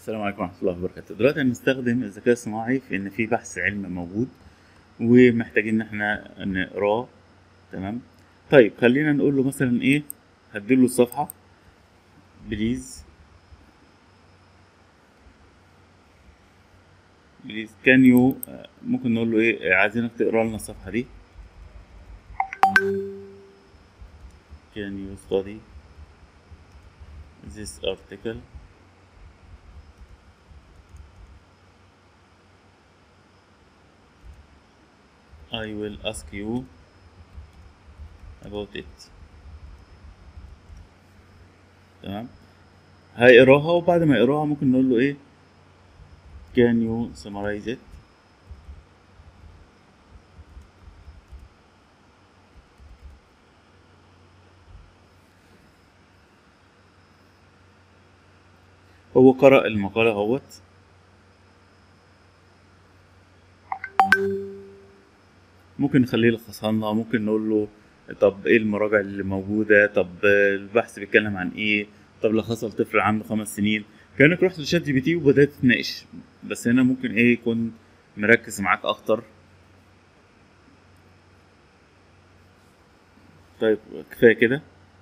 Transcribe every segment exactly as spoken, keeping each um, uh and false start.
السلام عليكم ورحمة الله وبركاته. دلوقتي هنستخدم الذكاء الصناعي في إن في بحث علمي موجود ومحتاجين إن إحنا نقراه. تمام. طيب خلينا نقول له مثلا إيه، هديله الصفحة بليز بليز كان يو، ممكن نقول له إيه، عايزينك تقرا لنا الصفحة دي. can you study this article. I will ask you about it. تمام. هيقراها وبعد ما يقراها ممكن نقول له إيه، can you summarize it. هو قرأ المقالة اهوت. ممكن نخليه يلخصها لنا، ممكن نقول له طب ايه المراجع اللي موجودة، طب البحث بيتكلم عن ايه، طب لخصها لطفل عنده خمس سنين. كأنك رحت لشات جي بي تي وبدأت تتناقش، بس هنا ممكن ايه يكون مركز معاك اكتر. طيب كفاية كده.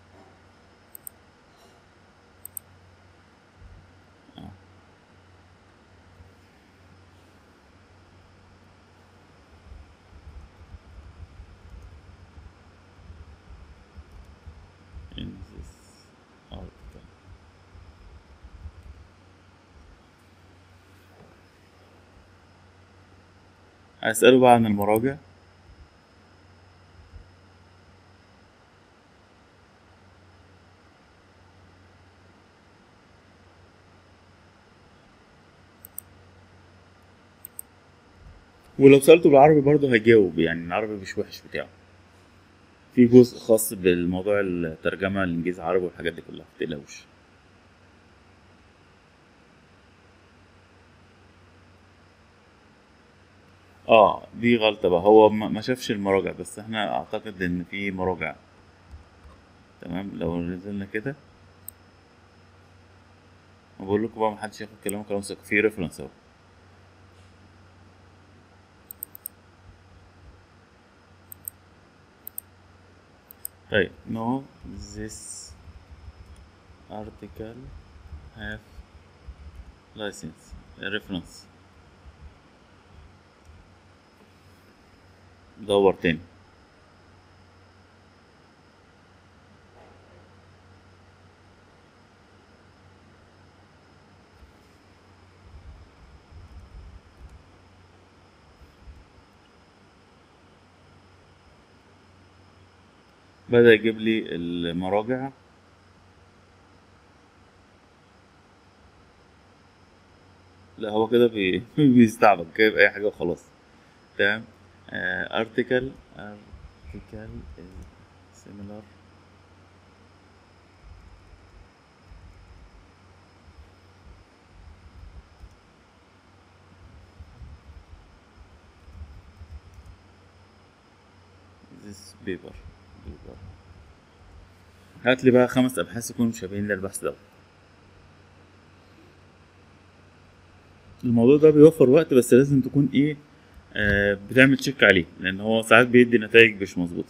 In this article. هسأله بقى عن المراجع. ولو سألته بالعربي برضه هيجاوب، يعني العربي مش وحش بتاعه. في جزء خاص بالموضوع الترجمة الإنجليزي عربي والحاجات دي كلها، متقلقوش. اه دي غلطة بقى، هو ما ما شافش المراجع، بس احنا اعتقد ان في مراجع. تمام. لو نزلنا كده بقول لكم بقى، محدش ياخد كلامه كلام ثقة، في ريفرنس اهو. طيب no this article have license reference. دور تاني. بدأ يجيب لي المراجع. لا هو كده بي... بيستعبط، جايب اي حاجة وخلاص. تمام. آه article article is similar. this paper paper. هات لي بقى خمس ابحاث يكونوا شبيهين للبحث ده. الموضوع ده بيوفر وقت، بس لازم تكون ايه، آه بتعمل تشيك عليه، لان هو ساعات بيدي نتائج مش مظبوطه.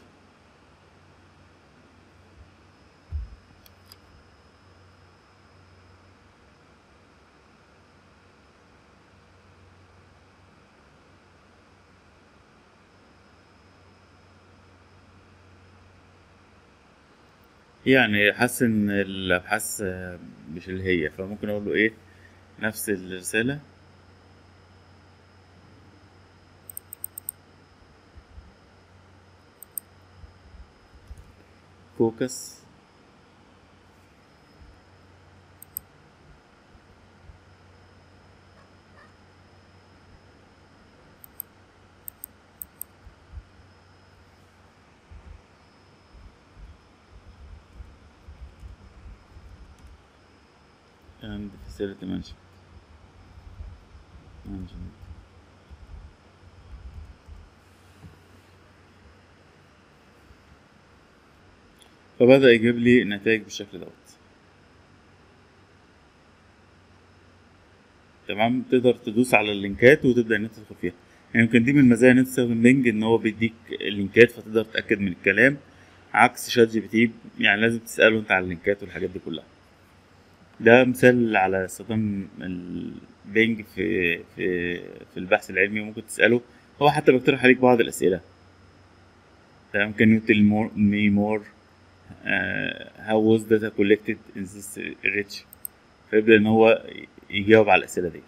يعني حاسس ان الابحاث آه، مش اللي هي، فممكن اقول له ايه، نفس الرساله. فوكس. and facility management management. فبدأ يجيب لي نتائج بالشكل دوت. تمام، تقدر تدوس على اللينكات وتبدا ان انت تدخل فيها. يعني يمكن دي من المزايا ان انت تستخدم بينج، ان هو بيديك اللينكات فتقدر تتاكد من الكلام، عكس شات جي بي تي يعني لازم تساله انت على اللينكات والحاجات دي كلها. ده مثال على استخدام البينج في في في البحث العلمي، وممكن تساله. هو حتى بيقترح عليك بعض الاسئله. تمام. can you tell more me more uh, how was data collected in this rich. فيبدأ إن هو يجاوب على الأسئلة ديت.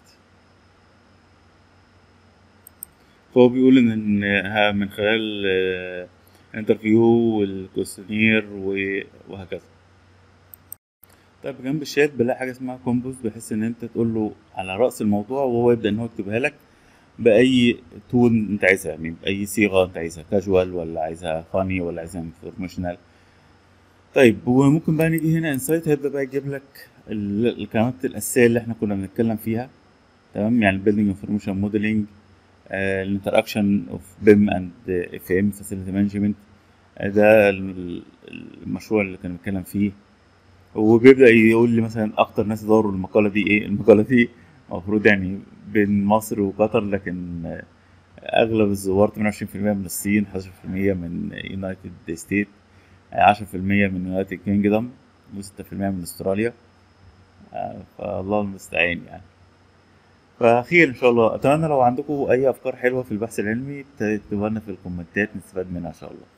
فهو بيقول إن إنها من خلال الانترفيو والكوستينير وهكذا. طيب جنب الشات بلاقي حاجة اسمها كومبوز، بحيث إن أنت تقول له على رأس الموضوع وهو يبدأ إن هو يكتبها لك بأي تون أنت عايزها، يعني بأي صيغة أنت عايزها، كاجوال ولا عايزها فاني ولا عايزها انفورميشنال. طيب وممكن بقى نيجي هنا انسايت، هيبدأ بقى يجيب لك ال- الكلمات الأساسية اللي احنا كنا بنتكلم فيها. تمام، يعني البيلدينج انفورميشن موديلنج، الانتراكشن اوف بيم اند اف ام فاسيلتي مانجمنت. ده ال- المشروع اللي كان بنتكلم فيه. وبيبدأ يقول لي مثلا أكتر ناس دوروا المقالة دي إيه. المقالة دي المفروض يعني بين مصر وقطر، لكن آه، أغلب الزوار ثمانية وعشرين بالمية من الصين، احد عشر بالمية من يونايتد ستيت، عشرة بالمية من يونايتد كينجدم، وستة بالمية من استراليا. آه، فالله المستعان يعني. فخير ان شاء الله. اتمنى لو عندكم اي افكار حلوه في البحث العلمي تكتبوها لنا في الكومنتات، نستفاد منها ان شاء الله.